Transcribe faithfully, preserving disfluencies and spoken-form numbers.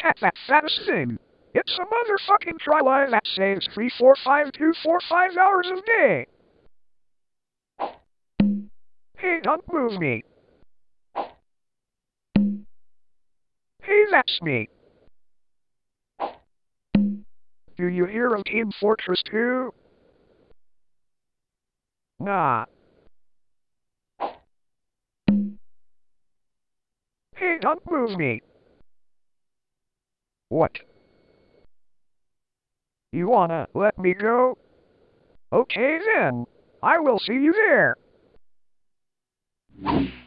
look at that fattest thing. It's a motherfucking tri-line that saves three four five two four five hours a day. Hey, don't move me. Hey, that's me. Do you hear of Team Fortress two? Nah. Hey, don't move me. What? You wanna let me go? Okay then. I will see you there.